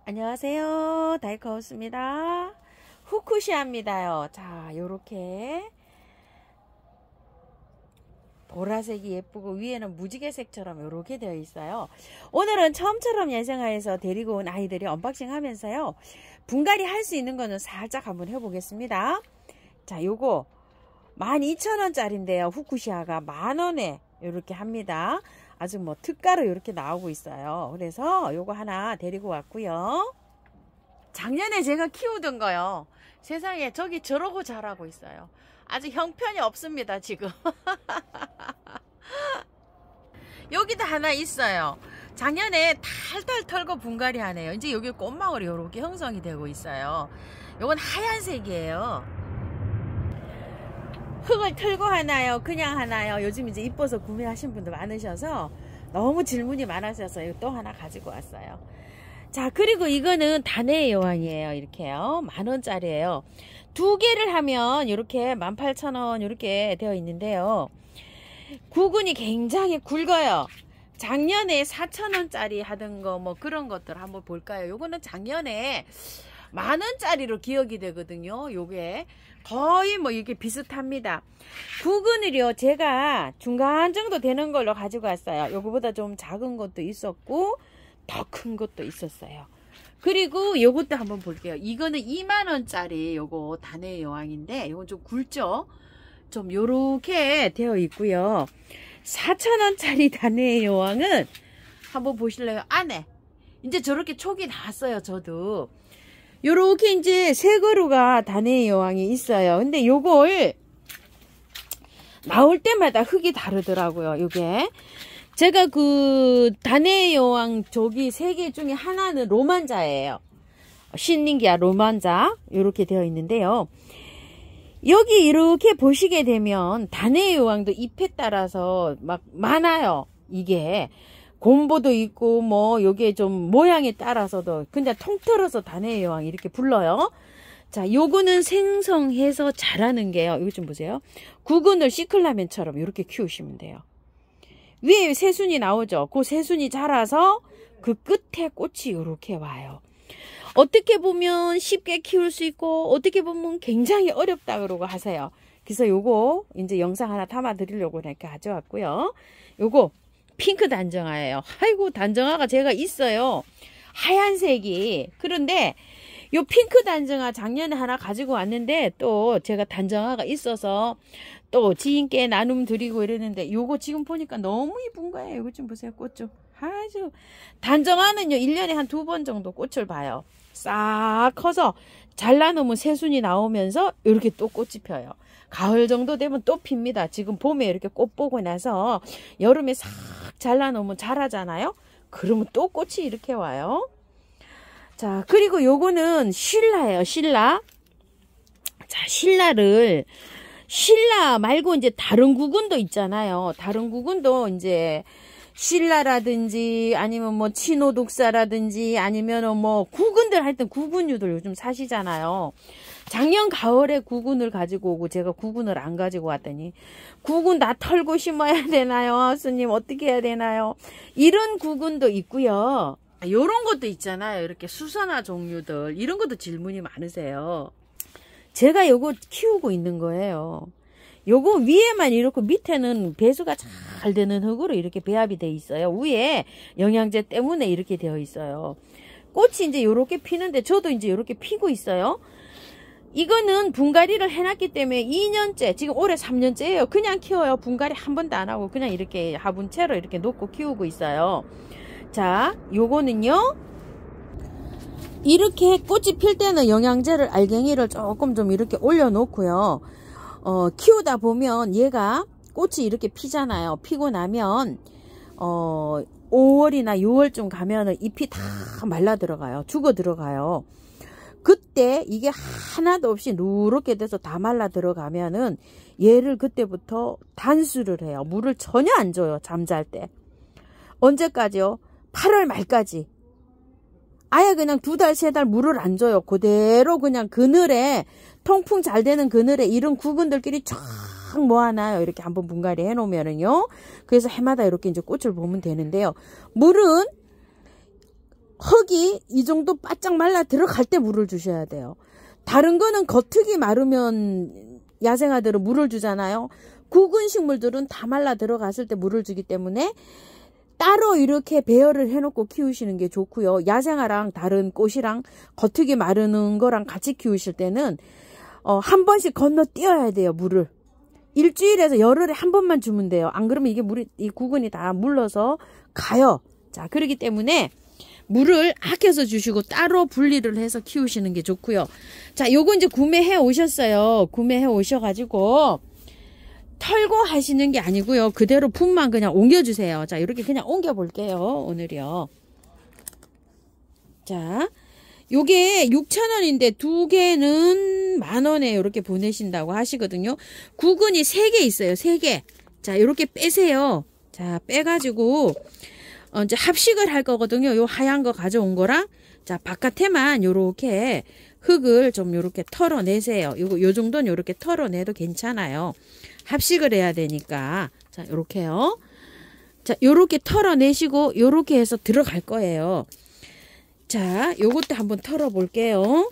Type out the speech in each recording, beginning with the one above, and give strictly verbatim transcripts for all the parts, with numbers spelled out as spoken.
안녕하세요. 다이커우스입니다. 후쿠시아입니다요. 자, 요렇게 보라색이 예쁘고 위에는 무지개색처럼 요렇게 되어 있어요. 오늘은 처음처럼 예생하에서 데리고 온 아이들이 언박싱 하면서요, 분갈이 할 수 있는 거는 살짝 한번 해보겠습니다. 자, 요거 만 이천 원짜리인데요. 후쿠시아가 만원에 요렇게 합니다. 아주 뭐 특가로 이렇게 나오고 있어요. 그래서 요거 하나 데리고 왔고요. 작년에 제가 키우던 거요. 세상에 저기 저러고 자라고 있어요. 아주 형편이 없습니다 지금. 여기도 하나 있어요. 작년에 탈탈 털고 분갈이 하네요. 이제 여기 꽃망울이 이렇게 형성이 되고 있어요. 요건 하얀색이에요. 흙을 털고 하나요? 그냥 하나요? 요즘 이제 이뻐서 구매하신 분들 많으셔서 너무 질문이 많으셔서 또 하나 가지고 왔어요. 자, 그리고 이거는 단해의 여왕이에요. 이렇게요. 만원짜리예요. 두 개를 하면 이렇게 만 팔천 원 이렇게 되어 있는데요. 구근이 굉장히 굵어요. 작년에 사천 원짜리 하던 거 뭐 그런 것들 한번 볼까요? 요거는 작년에 만원짜리로 기억이 되거든요. 요게 거의 뭐 이게 비슷합니다. 구근을요 제가 중간 정도 되는 걸로 가지고 왔어요. 요거보다 좀 작은 것도 있었고 더 큰 것도 있었어요. 그리고 요것도 한번 볼게요. 이거는 이만 원짜리 요거 단해의 여왕인데 요건 좀 굵죠. 좀 요렇게 되어 있고요. 사천 원짜리 단해의 여왕은 한번 보실래요? 안에 이제 저렇게 촉이 났어요. 저도 요렇게 이제 세 그루가 단해의 여왕이 있어요. 근데 요걸 나올 때마다 흙이 다르더라고요. 요게 제가 그 단해의 여왕 저기 세 개 중에 하나는 로만자예요. 신nin기아 로만자 요렇게 되어 있는데요. 여기 이렇게 보시게 되면 단해의 여왕도 잎에 따라서 막 많아요. 이게 곰보도 있고 뭐 요게 좀 모양에 따라서도 그냥 통틀어서 단해의 여왕 이렇게 불러요. 자, 요거는 생성해서 자라는 게요. 이거 좀 보세요. 구근을 시클라멘처럼 이렇게 키우시면 돼요. 위에 새순이 나오죠. 그 새순이 자라서 그 끝에 꽃이 이렇게 와요. 어떻게 보면 쉽게 키울 수 있고 어떻게 보면 굉장히 어렵다 그러고 하세요. 그래서 요거 이제 영상 하나 담아 드리려고 이렇게 가져왔고요. 요거 핑크 단정화예요. 아이고 단정화가 제가 있어요. 하얀색이. 그런데 요 핑크 단정화 작년에 하나 가지고 왔는데 또 제가 단정화가 있어서 또 지인께 나눔 드리고 이러는데 요거 지금 보니까 너무 이쁜 거예요. 이거 좀 보세요. 꽃 좀. 아주 단정화는요 일 년에 한 두 번 정도 꽃을 봐요. 싹 커서 잘라놓으면 새순이 나오면서 이렇게 또 꽃이 펴요. 가을 정도 되면 또 핍니다. 지금 봄에 이렇게 꽃 보고 나서 여름에 싹 잘라놓으면 자라잖아요. 그러면 또 꽃이 이렇게 와요. 자, 그리고 요거는 신라예요. 신라. 자, 신라를 신라 말고 이제 다른 구근도 있잖아요. 다른 구근도 이제 신라라든지 아니면 뭐 친호독사라든지 아니면 뭐 구근들 하여튼 구근류들 요즘 사시잖아요. 작년 가을에 구근을 가지고 오고 제가 구근을 안 가지고 왔더니 구근 다 털고 심어야 되나요? 스님 어떻게 해야 되나요? 이런 구근도 있고요. 요런 것도 있잖아요. 이렇게 수선화 종류들 이런 것도 질문이 많으세요. 제가 요거 키우고 있는 거예요. 요거 위에만 이렇게 밑에는 배수가 잘 되는 흙으로 이렇게 배합이 돼 있어요. 위에 영양제 때문에 이렇게 되어 있어요. 꽃이 이제 요렇게 피는데 저도 이제 요렇게 피고 있어요. 이거는 분갈이를 해놨기 때문에 이 년째 지금 올해 삼 년째예요. 그냥 키워요. 분갈이 한 번도 안 하고 그냥 이렇게 화분채로 이렇게 놓고 키우고 있어요. 자, 요거는요 이렇게 꽃이 필 때는 영양제를 알갱이를 조금 좀 이렇게 올려 놓고요. 어, 키우다 보면 얘가 꽃이 이렇게 피잖아요. 피고 나면 어, 오월이나 유월쯤 가면은 잎이 다 말라 들어가요. 죽어 들어가요. 그때 이게 하나도 없이 누렇게 돼서 다 말라 들어가면은 얘를 그때부터 단수를 해요. 물을 전혀 안 줘요. 잠잘 때. 언제까지요? 팔월 말까지. 아예 그냥 두 달, 세 달 물을 안 줘요. 그대로 그냥 그늘에, 통풍 잘 되는 그늘에 이런 구근들끼리 쫙 모아놔요. 이렇게 한번 분갈이 해 놓으면은요. 그래서 해마다 이렇게 이제 꽃을 보면 되는데요. 물은, 어, 한, 한 달 정도 되면 물을 안 줘요. 그대로 그냥 그늘에 통풍 잘 되는 그늘에 이런 구근들끼리 쫙 모아놔요. 이렇게 한번 분갈이 해 놓으면은요. 그래서 해마다 이렇게 이제 꽃을 보면 되는데요. 물은 흙이 이 정도 바짝 말라 들어갈 때 물을 주셔야 돼요. 다른 거는 겉흙이 마르면 야생화들은 물을 주잖아요. 굵은 식물들은 다 말라 들어갔을 때 물을 주기 때문에 따로 이렇게 배열을 해놓고 키우시는 게 좋고요. 야생화랑 다른 꽃이랑 겉흙이 마르는 거랑 같이 키우실 때는 어, 한 번씩 건너뛰어야 돼요. 물을. 일주일에서 열흘에 한 번만 주면 돼요. 안 그러면 이게 물이, 이 구근이 다 물러서 가요. 자, 그렇기 때문에 물을 아껴서 주시고 따로 분리를 해서 키우시는 게 좋고요. 자, 요거 이제 구매해 오셨어요. 구매해 오셔가지고 털고 하시는 게 아니고요. 그대로 품만 그냥 옮겨주세요. 자, 이렇게 그냥 옮겨 볼게요. 오늘이요. 자, 요게 육천 원인데 두 개는 만 원에 이렇게 보내신다고 하시거든요. 구근이 세 개 있어요. 세 개. 자, 이렇게 빼세요. 자, 빼가지고 어, 이제 합식을 할 거거든요. 요 하얀 거 가져온 거랑 자, 바깥에만 요렇게 흙을 좀 요렇게 털어내세요. 요거 요 정도는 요렇게 털어내도 괜찮아요. 합식을 해야 되니까. 자, 요렇게요. 자, 요렇게 털어내시고 요렇게 해서 들어갈 거예요. 자, 요것도 한번 털어 볼게요.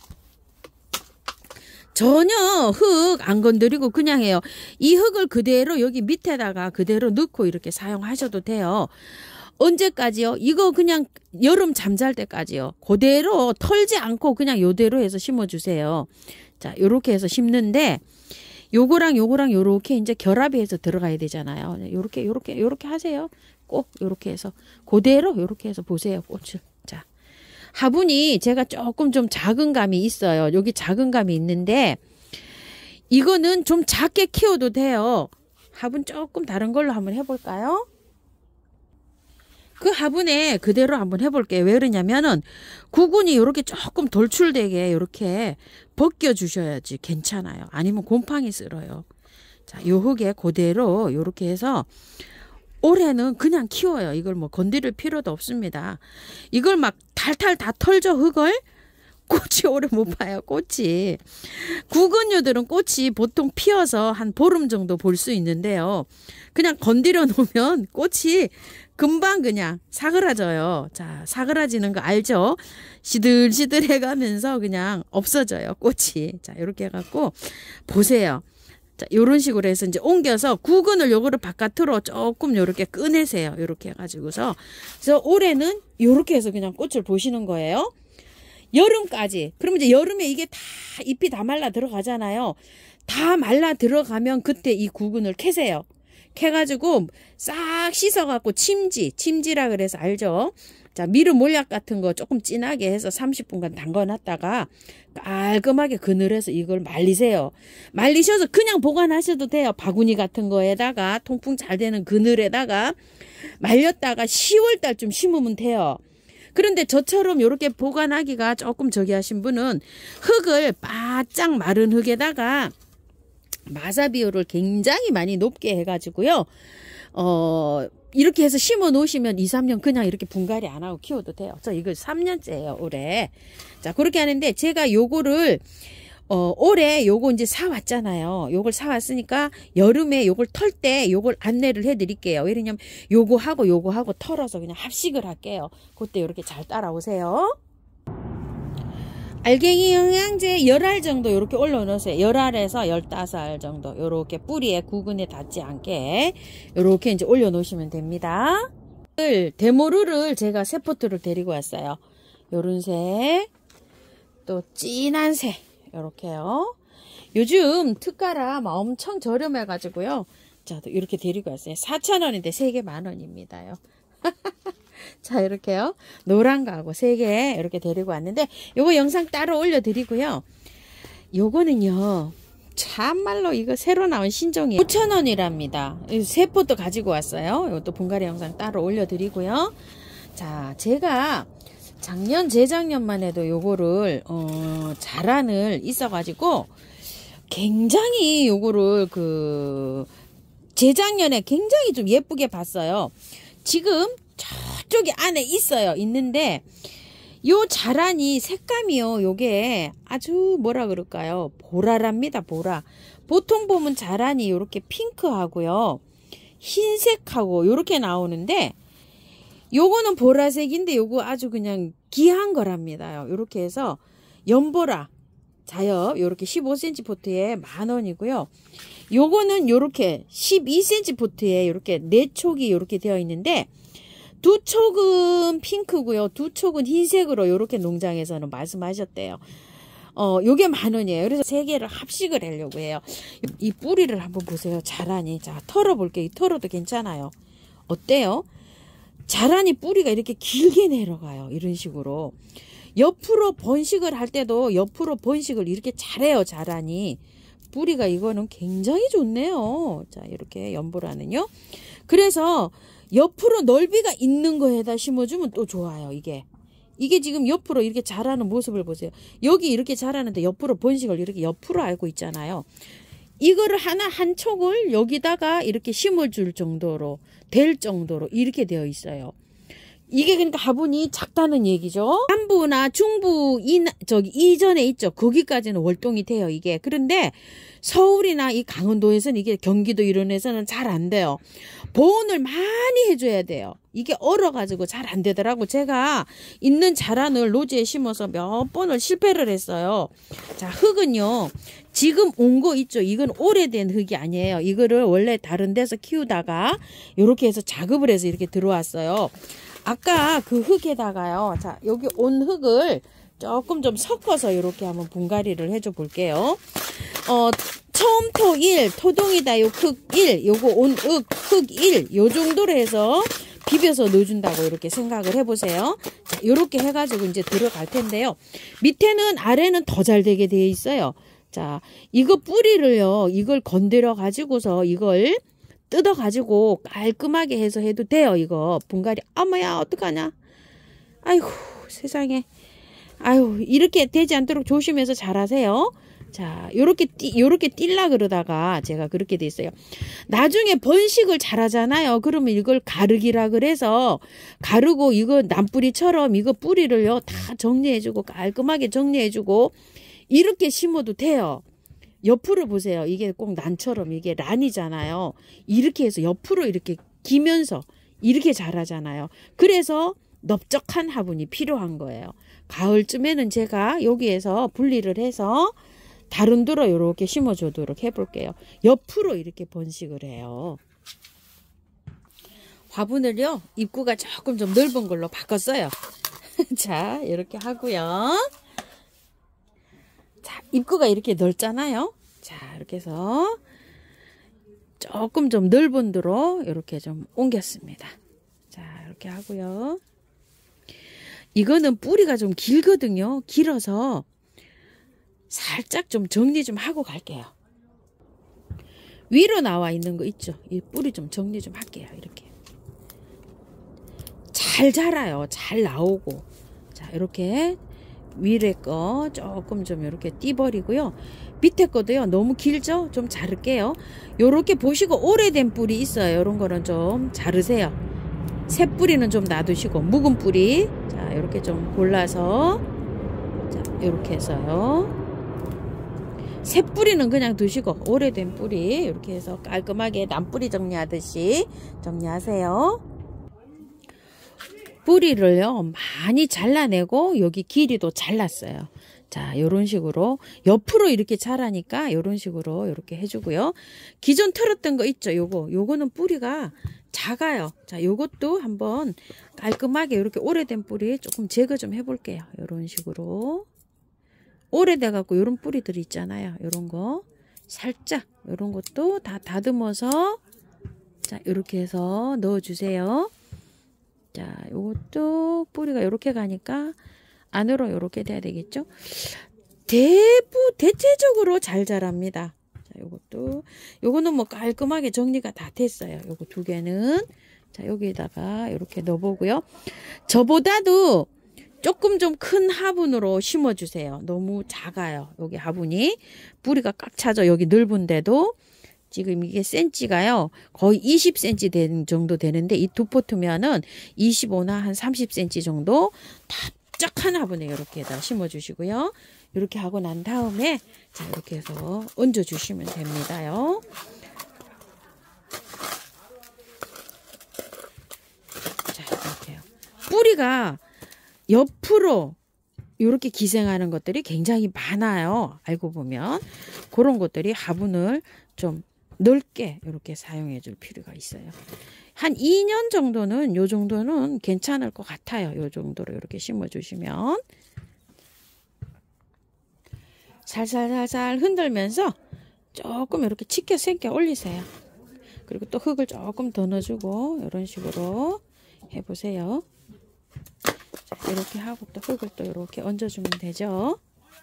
전혀 흙 안 건드리고 그냥 해요. 이 흙을 그대로 여기 밑에다가 그대로 넣고 이렇게 사용하셔도 돼요. 언제까지요? 이거 그냥 여름 잠잘 때까지요. 그대로 털지 않고 그냥 요대로 해서 심어주세요. 자, 요렇게 해서 심는데 요거랑 요거랑 요렇게 이제 결합이 해서 들어가야 되잖아요. 요렇게 요렇게 요렇게 하세요. 꼭 요렇게 해서 그대로 요렇게 해서 보세요. 꽃을. 자, 화분이 제가 조금 좀 작은 감이 있어요. 여기 작은 감이 있는데 이거는 좀 작게 키워도 돼요. 화분 조금 다른 걸로 한번 해볼까요? 그 화분에 그대로 한번 해볼게요. 왜 그러냐면은 구근이 이렇게 조금 돌출되게 이렇게 벗겨 주셔야지 괜찮아요. 아니면 곰팡이 쓸어요. 자, 요 흙에 그대로 이렇게 해서 올해는 그냥 키워요. 이걸 뭐 건드릴 필요도 없습니다. 이걸 막 탈탈 다 털죠, 흙을. 꽃이 오래 못 봐요, 꽃이. 구근류들은 꽃이 보통 피어서 한 보름 정도 볼 수 있는데요. 그냥 건드려 놓으면 꽃이 금방 그냥 사그라져요. 자, 사그라지는 거 알죠? 시들시들 해가면서 그냥 없어져요, 꽃이. 자, 이렇게 해갖고 보세요. 자, 요런 식으로 해서 이제 옮겨서 구근을 요거를 바깥으로 조금 요렇게 꺼내세요. 요렇게 해가지고서. 그래서 올해는 요렇게 해서 그냥 꽃을 보시는 거예요. 여름까지. 그러면 이제 여름에 이게 다 잎이 다 말라 들어가잖아요. 다 말라 들어가면 그때 이 구근을 캐세요. 캐가지고 싹 씻어갖고 침지, 침지라 그래서 알죠? 자, 미름 몰약 같은 거 조금 진하게 해서 삼십 분간 담궈놨다가 깔끔하게 그늘에서 이걸 말리세요. 말리셔서 그냥 보관하셔도 돼요. 바구니 같은 거에다가 통풍 잘 되는 그늘에다가 말렸다가 시월 달쯤 심으면 돼요. 그런데 저처럼 이렇게 보관하기가 조금 저기 하신 분은 흙을 바짝 마른 흙에다가 마사 비율을 굉장히 많이 높게 해가지고요. 어, 이렇게 해서 심어 놓으시면 이, 삼 년 그냥 이렇게 분갈이 안 하고 키워도 돼요. 저 이거 삼 년째예요, 올해. 자, 그렇게 하는데 제가 요거를 어, 올해 요거 이제 사왔잖아요. 요걸 사왔으니까 여름에 요걸 털 때 요걸 안내를 해드릴게요. 왜냐면 요거 하고 요거 하고 털어서 그냥 합식을 할게요. 그때 이렇게 잘 따라오세요. 알갱이 영양제 열 알 정도 이렇게 올려놓으세요. 열 알에서 열다섯 알 정도 요렇게 뿌리에 구근에 닿지 않게 요렇게 이제 올려놓으시면 됩니다. 데모르를 제가 세 포트를 데리고 왔어요. 요런 색, 또 진한 색 요렇게요. 요즘 특가람 엄청 저렴해가지고요. 자, 이렇게 데리고 왔어요. 사천 원인데 세 개 만 원입니다요. 자, 이렇게요. 노란 거하고 세 개 이렇게 데리고 왔는데 요거 영상 따로 올려드리고요. 요거는요. 참말로 이거 새로 나온 신종이에요. 오천 원이랍니다. 세 포트 가지고 왔어요. 이것도 분갈이 영상 따로 올려드리고요. 자, 제가 작년 재작년만 해도 요거를 어, 자란을 있어가지고 굉장히 요거를 그 재작년에 굉장히 좀 예쁘게 봤어요. 지금 저쪽에 안에 있어요. 있는데 요 자란이 색감이요. 요게 아주 뭐라 그럴까요? 보라랍니다. 보라. 보통 보면 자란이 요렇게 핑크하고요. 흰색하고 요렇게 나오는데 요거는 보라색인데 요거 아주 그냥 귀한 거랍니다. 요렇게 해서 연보라 자엽 요렇게 십오 센티미터 포트에 만 원이고요. 요거는 요렇게 십이 센티미터 포트에 요렇게 네 촉이 요렇게 되어 있는데 두 촉은 핑크고요. 두 촉은 흰색으로 요렇게 농장에서는 말씀하셨대요. 어, 요게 만 원이에요. 그래서 세 개를 합식을 하려고 해요. 이 뿌리를 한번 보세요. 자라니. 자, 털어볼게요. 털어도 괜찮아요. 어때요? 자라니 뿌리가 이렇게 길게 내려가요. 이런 식으로. 옆으로 번식을 할 때도 옆으로 번식을 이렇게 잘해요. 자라니. 뿌리가 이거는 굉장히 좋네요. 자, 이렇게 연보라는요. 그래서 옆으로 넓이가 있는 거에다 심어주면 또 좋아요. 이게. 이게 지금 옆으로 이렇게 자라는 모습을 보세요. 여기 이렇게 자라는데 옆으로 번식을 이렇게 옆으로 알고 있잖아요. 이거를 하나 한 촉을 여기다가 이렇게 심어줄 정도로 될 정도로 이렇게 되어 있어요. 이게 그러니까 화분이 작다는 얘기죠. 남부나 중부 이, 저기 이전에 있죠. 거기까지는 월동이 돼요. 이게. 그런데 서울이나 이 강원도에서는 이게 경기도 이런 데서는 잘 안 돼요. 보온을 많이 해줘야 돼요. 이게 얼어가지고 잘 안 되더라고. 제가 있는 자란을 노지에 심어서 몇 번을 실패를 했어요. 자, 흙은요. 지금 온 거 있죠. 이건 오래된 흙이 아니에요. 이거를 원래 다른 데서 키우다가 이렇게 해서 작업을 해서 이렇게 들어왔어요. 아까 그 흙에다가요. 자, 여기 온 흙을 조금 좀 섞어서 이렇게 한번 분갈이를 해줘 볼게요. 어, 처음토 일, 토동이다. 요 흙 일, 요거 온 흙, 흙 일, 요 정도로 해서 비벼서 넣어준다고 이렇게 생각을 해보세요. 자, 요렇게 해가지고 이제 들어갈 텐데요. 밑에는, 아래는 더 잘 되게 되어 있어요. 자, 이거 뿌리를요, 이걸 건드려 가지고서 이걸 뜯어 가지고 깔끔하게 해서 해도 돼요. 이거 분갈이. 어머야, 어떡하냐. 아이고, 세상에. 아유, 이렇게 되지 않도록 조심해서 잘 하세요. 자, 요렇게 띠, 요렇게 뛸라 그러다가 제가 그렇게 돼 있어요. 나중에 번식을 잘 하잖아요. 그러면 이걸 가르기라 그래서 가르고 이거 남뿌리처럼 이거 뿌리를요, 다 정리해주고 깔끔하게 정리해주고 이렇게 심어도 돼요. 옆으로 보세요. 이게 꼭 난처럼 이게 란이잖아요. 이렇게 해서 옆으로 이렇게 기면서 이렇게 자라잖아요. 그래서 넓적한 화분이 필요한 거예요. 가을쯤에는 제가 여기에서 분리를 해서 다른 데로 이렇게 심어주도록 해볼게요. 옆으로 이렇게 번식을 해요. 화분을요, 입구가 조금 좀 넓은 걸로 바꿨어요. 자, 이렇게 하고요. 자, 입구가 이렇게 넓잖아요. 자, 이렇게 해서 조금 좀 넓은 데로 이렇게 좀 옮겼습니다. 자, 이렇게 하고요. 이거는 뿌리가 좀 길거든요. 길어서 살짝 좀 정리 좀 하고 갈게요. 위로 나와 있는 거 있죠. 이 뿌리 좀 정리 좀 할게요. 이렇게. 잘 자라요. 잘 나오고. 자, 이렇게 위에 거 조금 좀 이렇게 띄버리고요. 밑에 거도요. 너무 길죠? 좀 자를게요. 요렇게 보시고 오래된 뿌리 있어요. 이런 거는 좀 자르세요. 새 뿌리는 좀 놔두시고 묵은 뿌리. 자, 이렇게 좀 골라서 자, 이렇게 해서요. 새 뿌리는 그냥 두시고 오래된 뿌리 이렇게 해서 깔끔하게 남뿌리 정리하듯이 정리하세요. 뿌리를요 많이 잘라내고 여기 길이도 잘랐어요. 자, 요런 식으로 옆으로 이렇게 자라니까 요런 식으로 이렇게 해주고요. 기존 털었던 거 있죠. 요거 요거는 뿌리가 작아요. 자, 요것도 한번 깔끔하게 이렇게 오래된 뿌리 조금 제거 좀 해볼게요. 요런 식으로 오래돼 갖고 요런 뿌리들이 있잖아요. 요런 거 살짝 요런 것도 다 다듬어서 자, 요렇게 해서 넣어주세요. 자, 요것도 뿌리가 요렇게 가니까 안으로 요렇게 돼야 되겠죠. 대부 대체적으로 잘 자랍니다. 자, 요것도 요거는 뭐 깔끔하게 정리가 다 됐어요. 요거 두 개는 자, 여기에다가 이렇게 넣어보고요. 저보다도 조금 좀 큰 화분으로 심어주세요. 너무 작아요. 여기 화분이 뿌리가 꽉 차죠. 여기 넓은데도 지금 이게 센치가요 거의 이십 센티미터 된 정도 되는데 이 두 포트면은 이십오나 한 삼십 센티미터 정도 납작한 화분에 이렇게다 심어 주시고요. 이렇게 하고 난 다음에 자, 이렇게 해서 얹어 주시면 됩니다요. 자, 이렇게요. 뿌리가 옆으로 이렇게 기생하는 것들이 굉장히 많아요. 알고 보면 그런 것들이 화분을 좀 넓게 이렇게 사용해 줄 필요가 있어요. 한 이 년 정도는 요 정도는 괜찮을 것 같아요. 요 정도로 이렇게 심어 주시면 살살살살 흔들면서 조금 이렇게 치켜 생겨 올리세요. 그리고 또 흙을 조금 더 넣어주고 이런 식으로 해보세요. 자, 이렇게 하고 또 흙을 또 이렇게 얹어주면 되죠.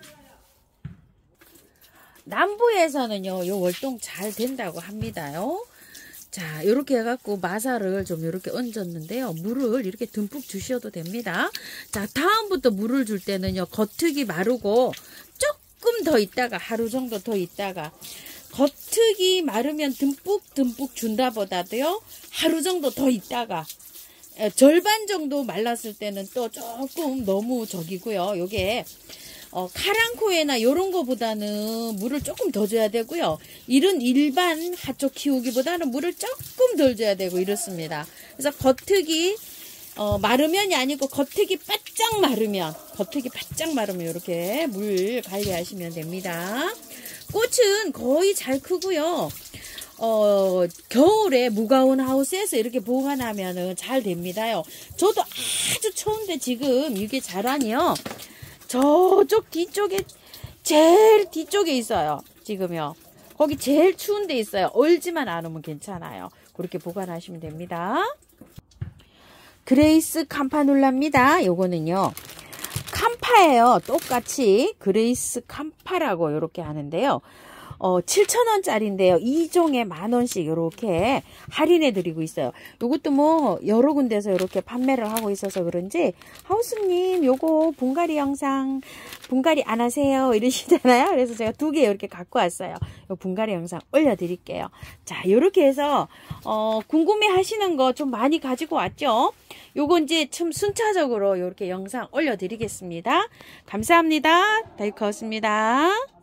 남부에서는요, 요 월동 잘 된다고 합니다요. 자, 이렇게 해갖고 마사를 좀 이렇게 얹었는데요. 물을 이렇게 듬뿍 주셔도 됩니다. 자, 다음부터 물을 줄 때는요, 겉흙이 마르고 조금 더 있다가, 하루 정도 더 있다가, 겉흙이 마르면 듬뿍 듬뿍 준다 보다도요, 하루 정도 더 있다가, 절반 정도 말랐을 때는 또 조금 너무 적이고요. 요게 어, 카랑코에나 요런 거보다는 물을 조금 더 줘야 되고요. 이런 일반 하초 키우기보다는 물을 조금 덜 줘야 되고 이렇습니다. 그래서 겉흙이 어, 마르면이 아니고 겉흙이 바짝 마르면 겉흙이 바짝 마르면 이렇게 물 관리하시면 됩니다. 꽃은 거의 잘 크고요. 어, 겨울에 무가온 하우스에서 이렇게 보관하면은 잘 됩니다요. 저도 아주 추운데 지금 이게 자라니요. 저쪽 뒤쪽에, 제일 뒤쪽에 있어요. 지금요. 거기 제일 추운 데 있어요. 얼지만 않으면 괜찮아요. 그렇게 보관하시면 됩니다. 그레이스 캄파눌라입니다. 요거는요. 캄파예요. 똑같이 그레이스 캄파라고 이렇게 하는데요. 어, 칠천 원짜리인데요. 이 종에 만 원씩 이렇게 할인해 드리고 있어요. 요것도 뭐 여러 군데서 이렇게 판매를 하고 있어서 그런지 하우스님 요거 분갈이 영상 분갈이 안 하세요 이러시잖아요. 그래서 제가 두 개 이렇게 갖고 왔어요. 요 분갈이 영상 올려 드릴게요. 자, 요렇게 해서 어, 궁금해 하시는 거 좀 많이 가지고 왔죠. 요거 이제 좀 순차적으로 요렇게 영상 올려 드리겠습니다. 감사합니다. 다이커였습니다.